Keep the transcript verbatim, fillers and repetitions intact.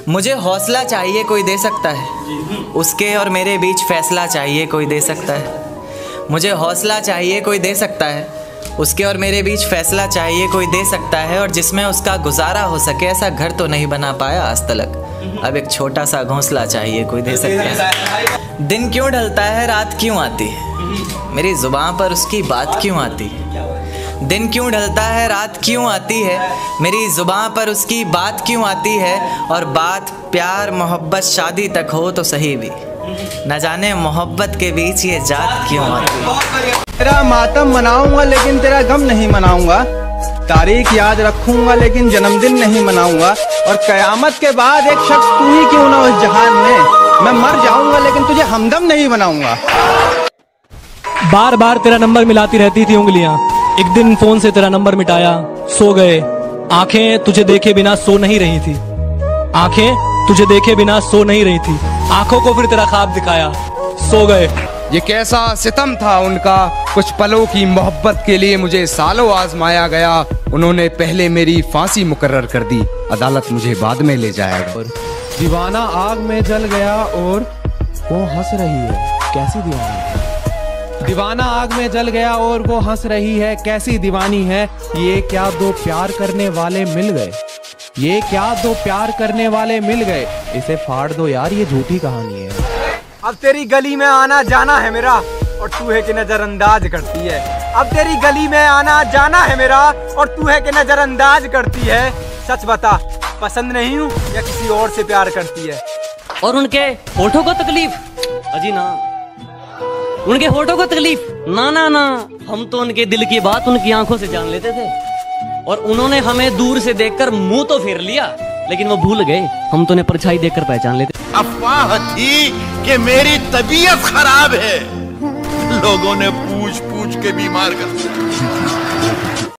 मुझे हौसला चाहिए कोई दे सकता है, उसके और मेरे बीच फैसला चाहिए कोई दे सकता है। मुझे हौसला चाहिए कोई दे सकता है, उसके और मेरे बीच फैसला चाहिए कोई दे सकता है। और जिसमें उसका गुजारा हो सके, ऐसा घर तो नहीं बना पाया आज तलक, अब एक छोटा सा घोंसला चाहिए कोई दे सकता है। दिन क्यों ढलता है रात क्यों आती है, मेरी जुबान पर उसकी बात क्यों आती है। दिन क्यों ढलता है रात क्यों आती है, मेरी जुबान पर उसकी बात क्यों आती है। और बात प्यार मोहब्बत शादी तक हो तो सही भी, न जाने मोहब्बत के बीच ये जात क्यों आती है। तेरा मातम मनाऊंगा लेकिन तेरा गम नहीं मनाऊंगा, तारीख याद रखूंगा लेकिन जन्मदिन नहीं मनाऊंगा। और कयामत के बाद एक शख्स तू ही क्यों ना उस जहान में, मैं मर जाऊंगा लेकिन तुझे हमदम नहीं बनाऊंगा। बार बार तेरा नंबर मिलाती रहती थी उंगलियां, एक दिन फोन से तेरा नंबर मिटाया, सो गए। आंखें तुझे देखे बिना सो नहीं रही थी, आंखें तुझे देखे बिना सो नहीं रही थी। आंखों को फिर तेरा ख्वाब दिखाया, सो गए। ये कैसा सितम था उनका, कुछ पलों की मोहब्बत के लिए मुझे सालों आजमाया गया। उन्होंने पहले मेरी फांसी मुकर्रर कर दी, अदालत मुझे बाद में ले जाएगा। दीवाना आग में जल गया और वो हंस रही है, कैसी दीवानी। दीवाना आग में जल गया और वो हंस रही है, कैसी दीवानी है। ये क्या दो प्यार करने वाले मिल गए, ये क्या दो प्यार करने वाले मिल गए। इसे फाड़ दो यार, ये झूठी कहानी है। अब तेरी गली में आना जाना है मेरा, और तू है कि नजरअंदाज करती है। अब तेरी गली में आना जाना है मेरा, और तू है कि नजरअंदाज करती है। सच बता, पसंद नहीं हूँ या किसी और से प्यार करती है। और उनके होठों को तकलीफ, अजी ना, उनके होठों को तकलीफ ना ना ना, हम तो उनके दिल की बात उनकी आंखों से जान लेते थे। और उन्होंने हमें दूर से देखकर मुंह तो फेर लिया, लेकिन वो भूल गए हम तो उन्हें परछाई देखकर पहचान लेते। अफवाह थी कि मेरी तबीयत खराब है, लोगों ने पूछ पूछ के बीमार कर दिया।